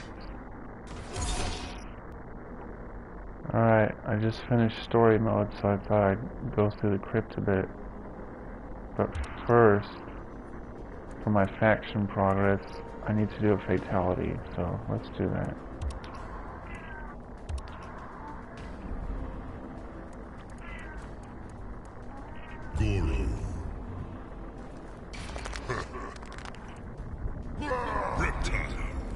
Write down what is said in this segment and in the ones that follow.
Alright, I just finished story mode, so I thought I'd go through the crypt a bit. But first, for my faction progress, I need to do a fatality, so let's do that. Goro. Reptile.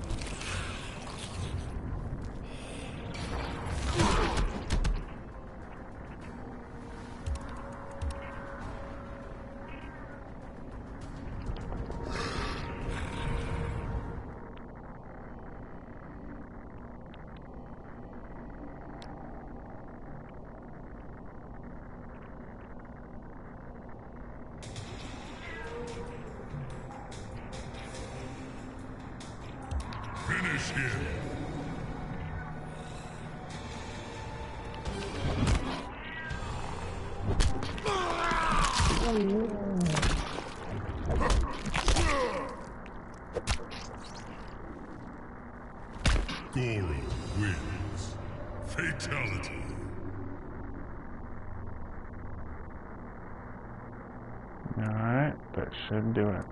Finish him. Goro wins. Fatality. Alright, that should do it.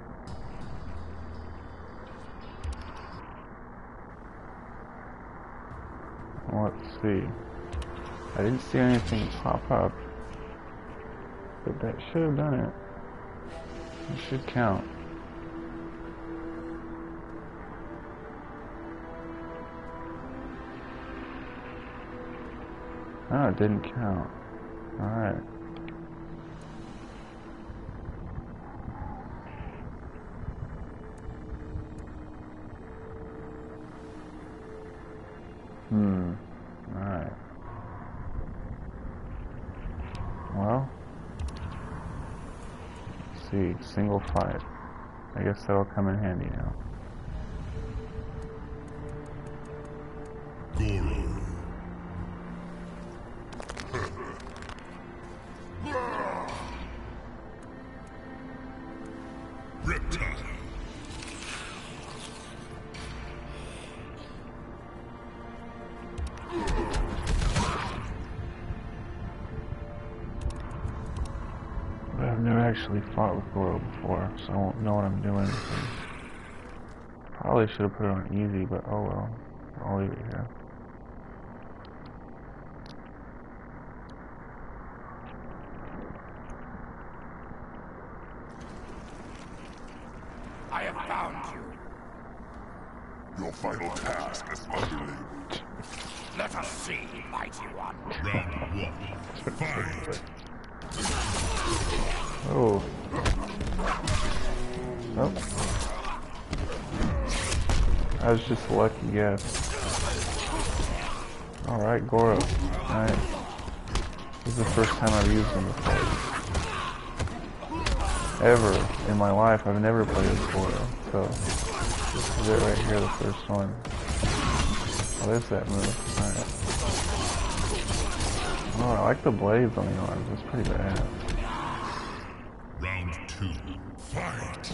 Let's see. I didn't see anything pop up, but that should have done it. It should count. Oh, it didn't count. Alright. Alright. Well, let's see, single fight. I guess that'll come in handy now. Goro. Reptile. But I've never actually fought with Goro before, so I won't know what I'm doing. Probably should have put it on easy, but oh well. I'll leave it here. I have found you. Your final task is underlay. Let us see, mighty one. Round one. Fight. Oh. Oh. I was just a lucky guess. Alright, Goro. Nice. This is the first time I've used him before. Ever in my life, I've never played as Goro. So, this is it right here, the first one. What is that move? Alright. Oh, I like the blades on the arms. That's pretty bad. Round two. Fight.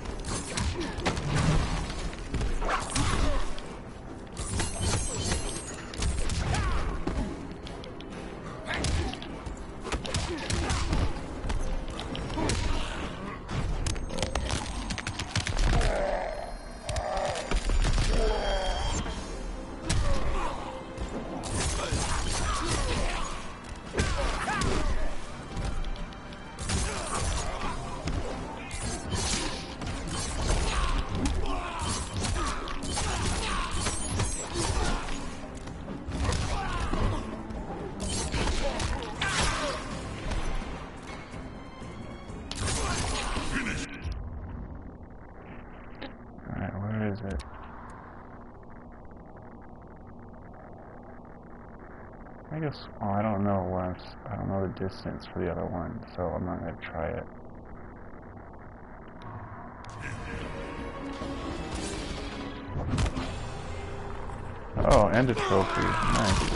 I guess, well, I don't know once. I don't know the distance for the other one, so I'm not going to try it. Oh, and a trophy. Nice.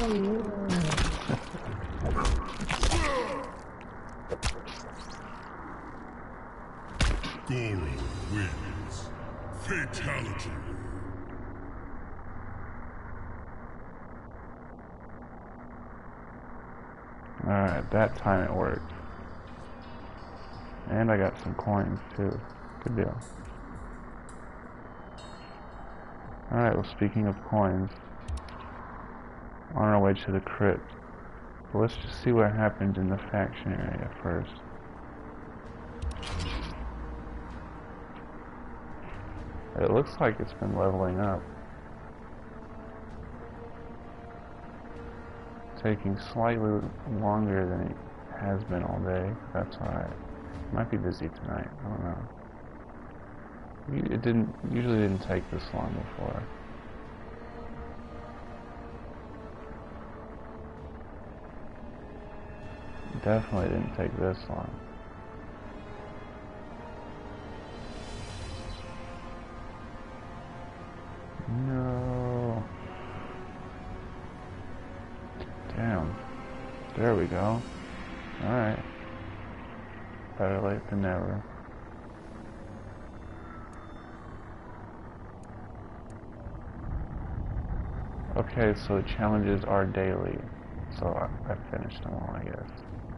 Goro wins. Fatality. Alright, that time it worked. And I got some coins too. Good deal. Alright, well, speaking of coins, on our way to the crypt. But let's just see what happened in the faction area first. It looks like it's been leveling up. Taking slightly longer than it has been all day. That's alright. Might be busy tonight. I don't know. It usually didn't take this long before. Definitely didn't take this long. No. Damn. There we go. Alright. Better late than never. Okay, so the challenges are daily. So I finished them all, I guess.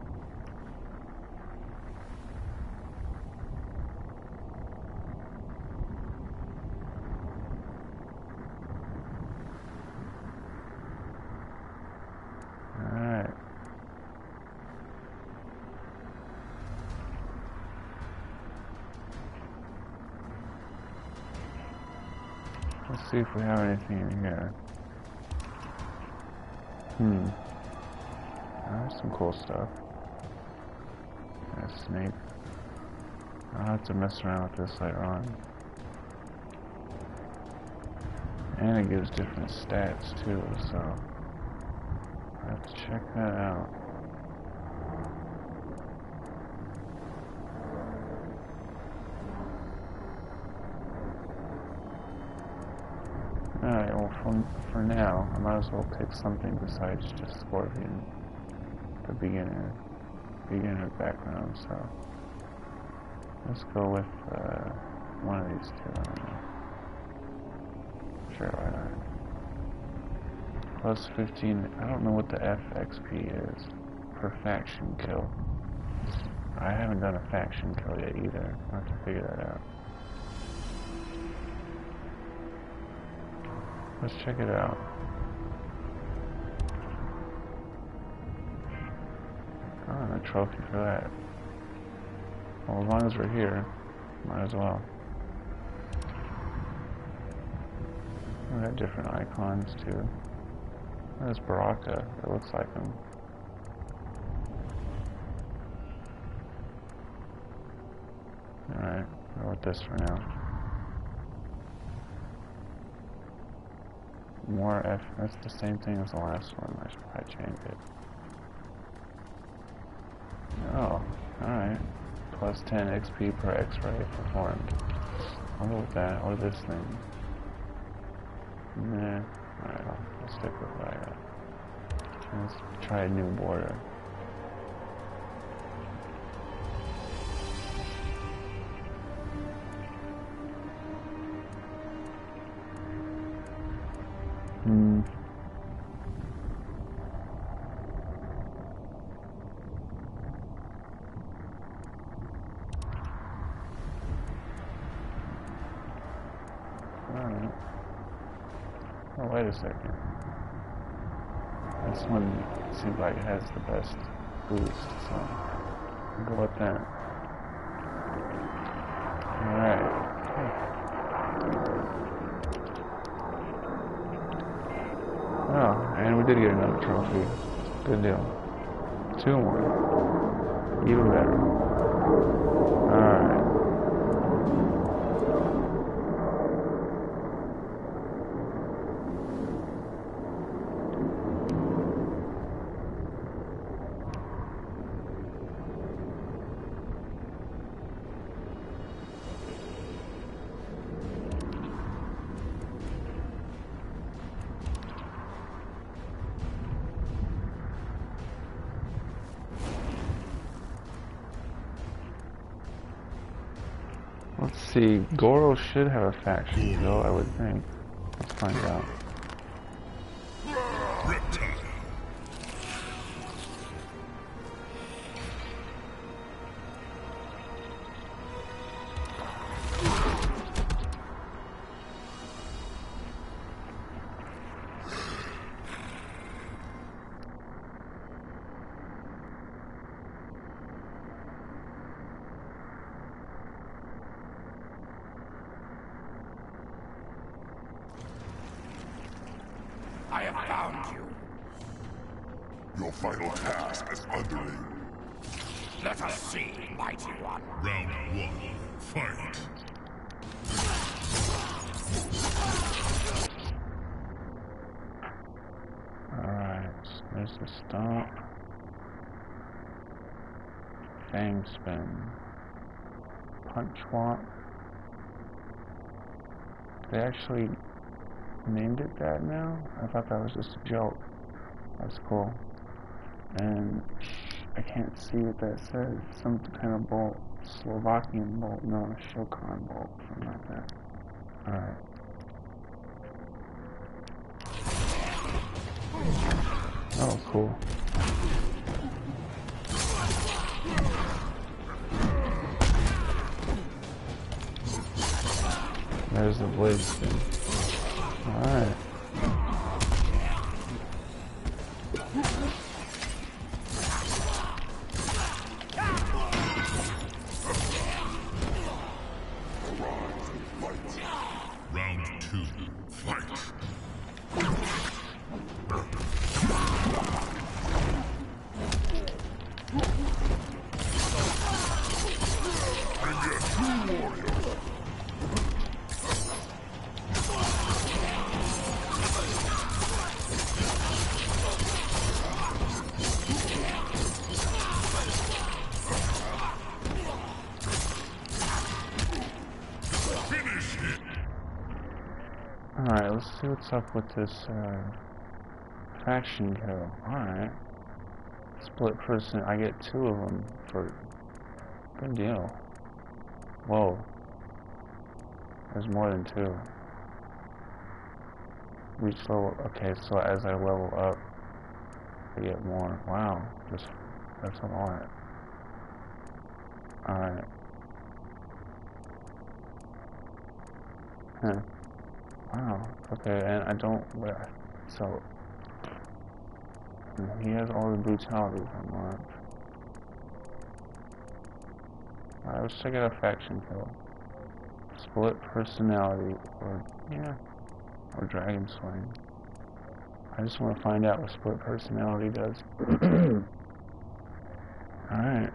Alright. Let's see if we have anything in here. There's some cool stuff. There's a snake. I'll have to mess around with this later on. And it gives different stats too, so I have to check that out. Alright, well for now, I might as well pick something besides just Scorpion. The beginner background, so let's go with one of these two, I don't know. Sure, why not? Plus 15, I don't know what the FXP is per faction kill. I haven't done a faction kill yet either. I'll have to figure that out. Let's check it out. Oh, and a trophy for that. Well, as long as we're here, might as well. We got different icons too. There's Baraka. It looks like him. Alright, go with this for now. More F. That's the same thing as the last one. I should probably change it. Oh, alright. Plus 10 XP per X-ray performed. I'll go with that. Or this thing. Nah. Alright, I'll stick with what I got. Let's try a new border. Alright. Oh, wait a second. This one seems like it has the best boost, so I'll go with that. Alright. Oh, and we did get another trophy. Good deal. 2 more. Even better. Alright. Let's see, Goro should have a faction kill, I would think. Let's find out. I have found you. Your final task as underling. Let us see, mighty one. Round 1. Fight. Alright, there's the stomp. Fang spin. Punch walk. They actually named it that now? I thought that was just a joke. That's cool. And I can't see what that says. Some kind of bolt. Slovakian bolt. No, Shokan bolt. Something like that. Alright. Oh, cool. There's the blade spin. Alright. Round 2. Fight. And you're true warrior. Alright, let's see what's up with this faction kill. Alright. Split person. I get 2 of them for good deal. Whoa. There's more than 2. Reach level. Okay, so as I level up, I get more. Wow. That's a lot. Alright. Huh. Wow. Okay, and I don't. So. He has all the brutalities unlocked. Alright, let's check out a faction kill. Split personality, or, yeah, or dragon swing. I just want to find out what split personality does. Alright.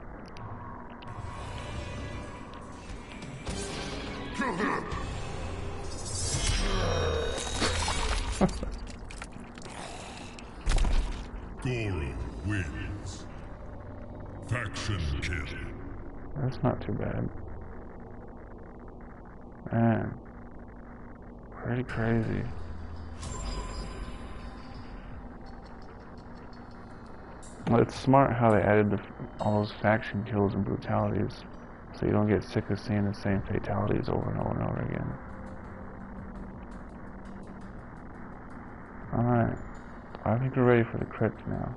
Goro wins. Faction kill. That's not too bad. Man. Pretty crazy. Well, it's smart how they added all those faction kills and brutalities, so you don't get sick of seeing the same fatalities over and over and over again. Alright. I think we're ready for the crypt now.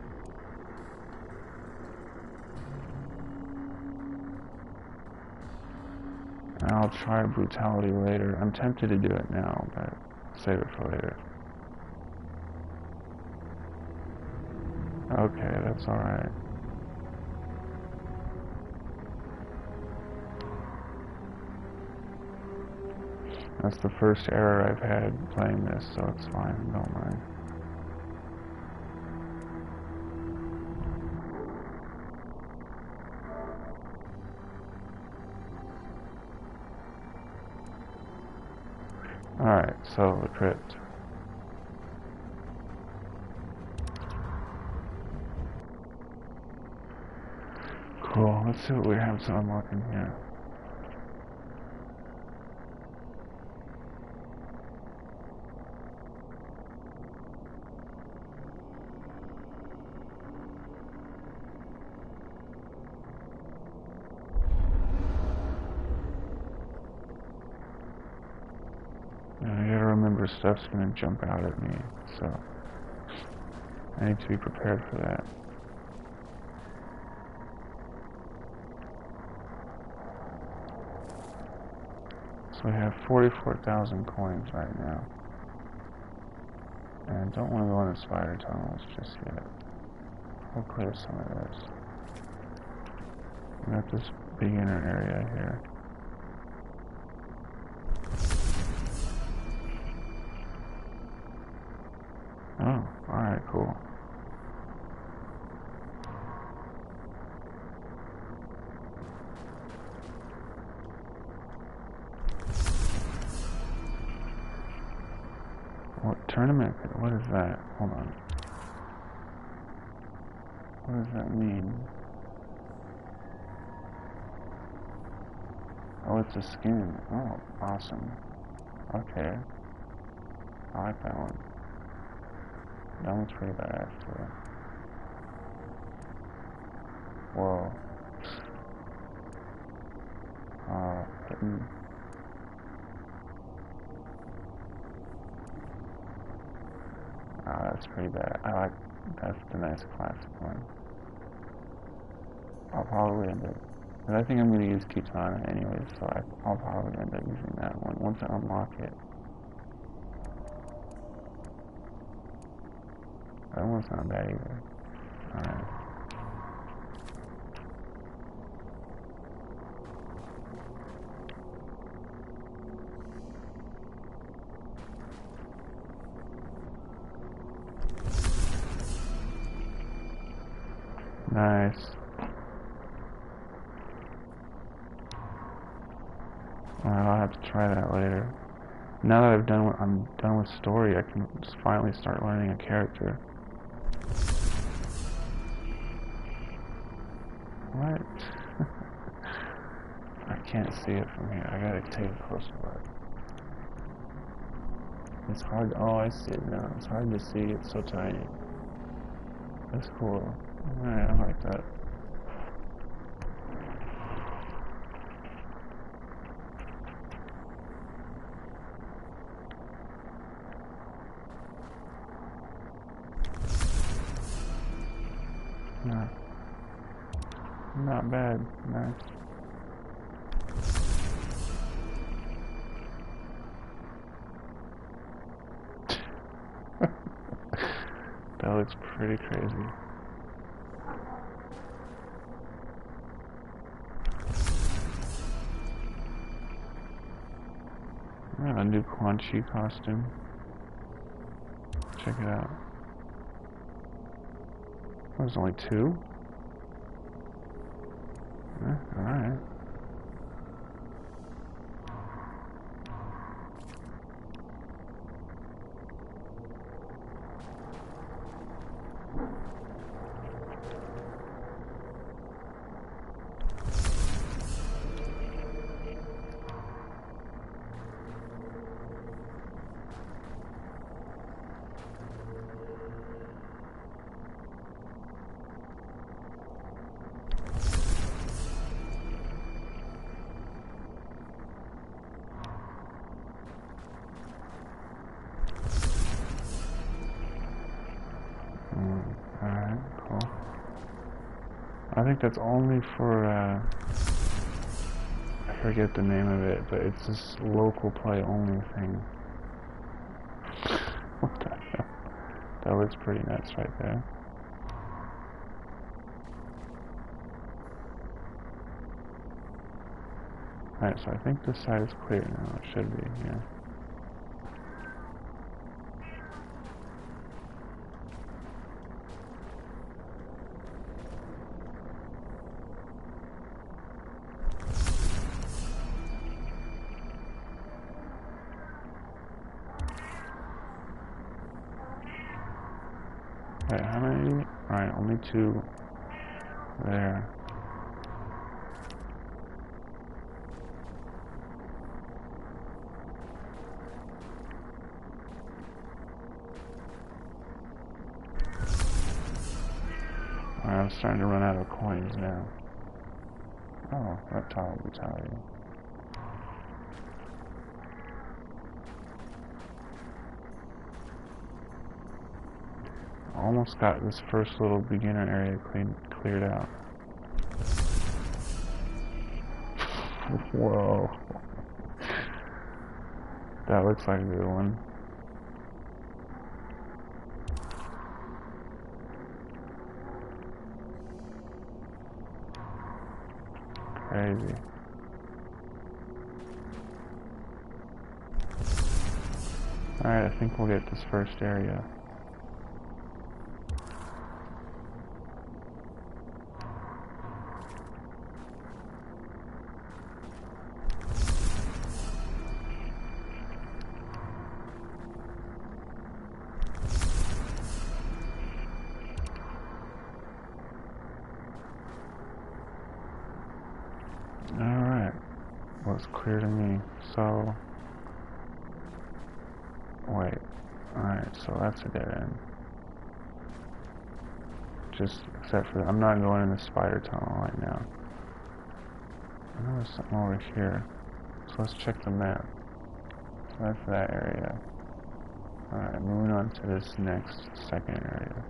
And I'll try brutality later. I'm tempted to do it now, but save it for later. Okay, that's alright. That's the first error I've had playing this, so it's fine, don't mind. Alright, so the crypt. Cool, let's see what we have to unlock in here. Stuff's gonna jump out at me, so I need to be prepared for that. So we have 44,000 coins right now, and I don't want to go in the spider tunnels just yet. We'll clear some of this. We got this beginner area here. cool. What tournament? What is that? Hold on. What does that mean? Oh, it's a skin. Oh, awesome. Okay. I like that one. That one's pretty badass too. Whoa. Hitting. That's pretty bad. That's the nice classic one. I'll probably end up, but I think I'm going to use Kitana anyways, so I'll probably end up using that one once I unlock it. That one's not bad either. Alright. Nice. Alright, I'll have to try that later. Now that I'm done with story, I can just finally start learning a character. What? I can't see it from here. I gotta take a closer look. It's hard. Oh, I see it now. It's hard to see. It's so tiny. That's cool. Alright, I like that. Yeah. Not bad. Nice. That looks pretty crazy. I got a new Quan Chi costume. Check it out. There's only 2? Alright. Alright, cool. I think that's only for, I forget the name of it, but it's this local play only thing. What the hell? That looks pretty nuts right there. Alright, so I think this side is clear now. It should be, yeah. Wait, how many? Alright, only 2 there. Alright, I'm starting to run out of coins now. Oh, reptile brutality. Almost got this first little beginner area cleared out. Whoa. That looks like a good one. Crazy. Alright, I think we'll get this first area. was clear to me. So, wait. Alright, so that's a dead end. Just, except for, I'm not going in the spider tunnel right now. I know there's something over here. So let's check the map. So that's that area. Alright, moving on to this next second area.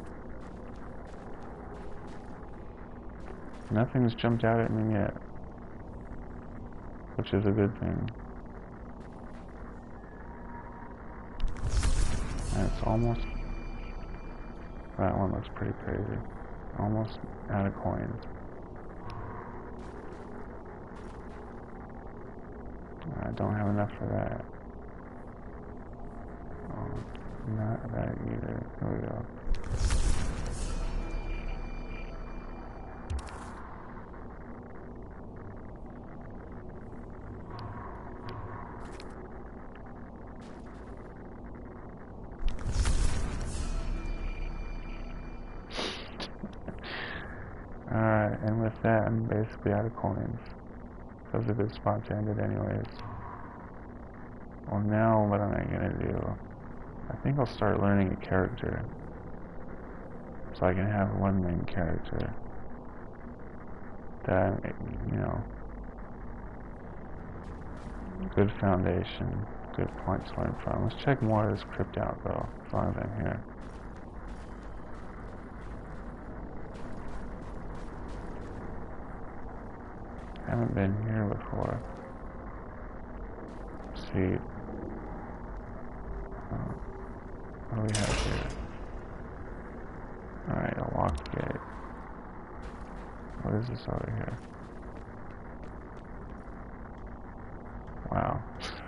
Nothing's jumped out at me yet, which is a good thing. And it's almost... That one looks pretty crazy. Almost out of coins. I don't have enough for that. Oh, not that either. Here we go. Alright, and with that, I'm basically out of coins. That was a good spot to end it anyways. Well, now what am I gonna do? I think I'll start learning a character. So I can have one main character. That, you know, good foundation, good point to learn from. Let's check more of this crypt out though, as long as I'm here. Haven't been here before. Let's see. What do we have here? Alright, a locked gate. What is this over here? Wow.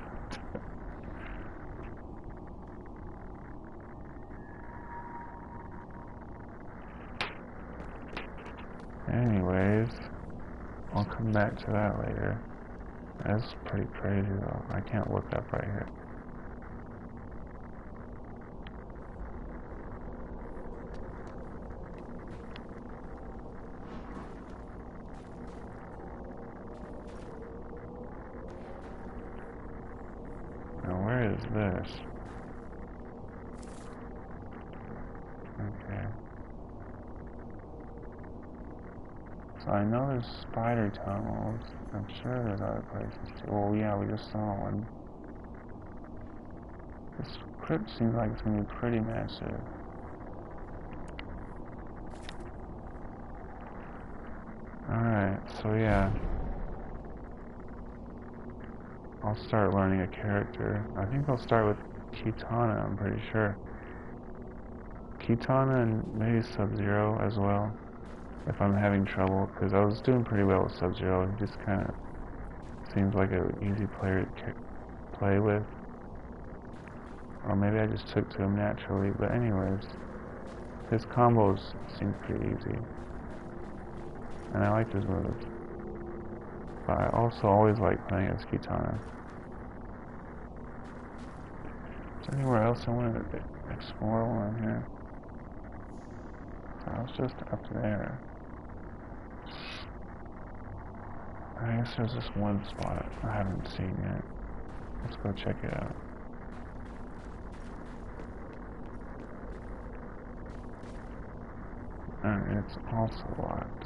Anyways, I'll come back to that later. That's pretty crazy though. I can't look up right here. Now where is this? Okay. So I know there's spider tunnels. I'm sure there's other places too. Well, yeah, we just saw one. This crypt seems like it's gonna be pretty massive. Alright, so yeah. I'll start learning a character. I think I'll start with Kitana, I'm pretty sure. Kitana and maybe Sub-Zero as well. If I'm having trouble, because I was doing pretty well with Sub-Zero. He just kind of seems like an easy player to play with. Or maybe I just took to him naturally. But anyways, his combos seem pretty easy. And I like his moves. But I also always like playing as Kitana. Is there anywhere else I wanted to explore while I'm here? I was just up there. I guess there's this one spot I haven't seen yet. Let's go check it out. And it's also locked.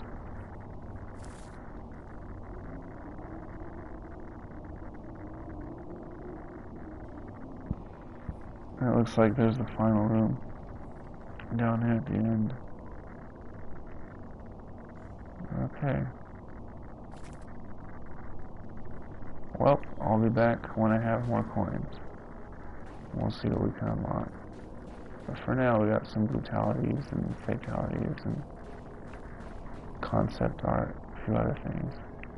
And it looks like there's the final room down here at the end. Okay. Well, I'll be back when I have more coins. We'll see what we can unlock. But for now, we got some brutalities and fatalities and concept art, a few other things.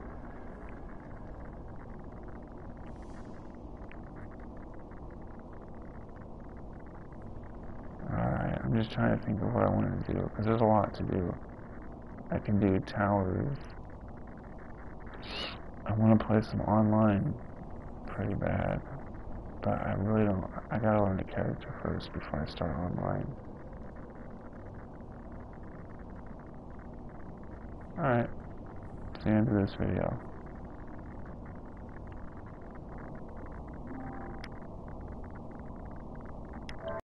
Alright, I'm just trying to think of what I want to do, because there's a lot to do. I can do towers. I want to play some online pretty bad, but I really don't. I gotta learn the character first before I start online. Alright, that's the end of this video.